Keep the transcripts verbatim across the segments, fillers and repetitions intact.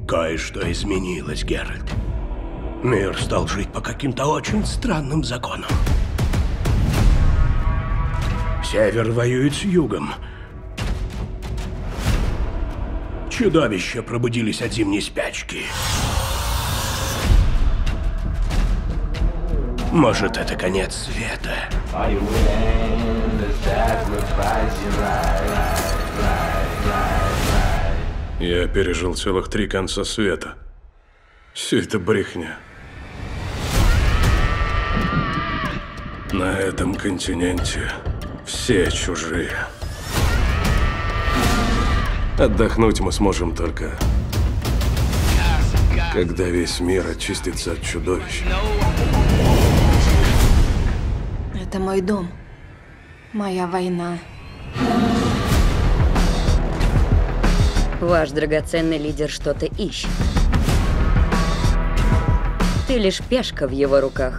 Кое-что изменилось, Геральт. Мир стал жить по каким-то очень странным законам. Север воюет с югом. Чудовища пробудились от зимней спячки. Может, это конец света. Я пережил целых три конца света. Все это брехня. На этом континенте все чужие. Отдохнуть мы сможем только, когда весь мир очистится от чудовищ. Это мой дом. Моя война. Ваш драгоценный лидер что-то ищет. Ты лишь пешка в его руках.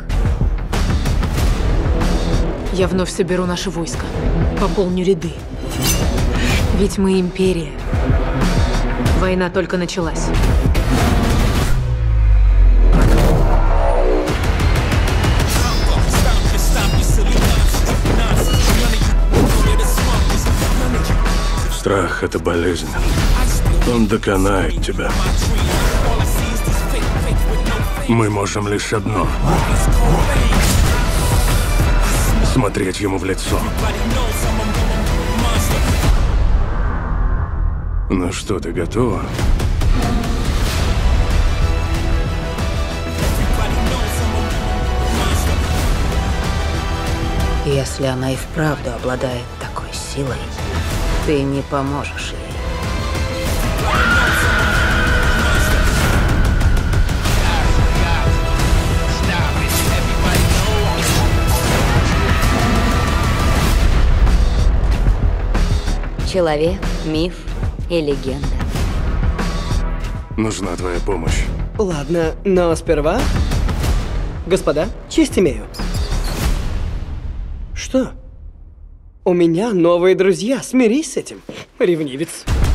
Я вновь соберу наши войска, пополню ряды. Ведь мы империя. Война только началась. Страх — это болезнь. Он доконает тебя. Мы можем лишь одно — смотреть ему в лицо. Ну что, ты готова? Если она и вправду обладает такой силой, ты не поможешь ей. Человек, миф и легенда. Нужна твоя помощь. Ладно, но сперва... Господа, честь имею. Что? У меня новые друзья, смирись с этим, ревнивец.